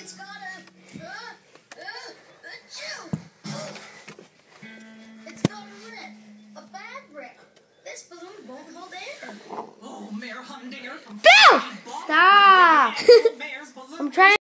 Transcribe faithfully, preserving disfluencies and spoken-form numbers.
It's got a, uh, uh, achoo. It's got a rip, a bad rip. This balloon won't hold air. Oh, Mayor Humdinger from Bill! Stop! I'm trying.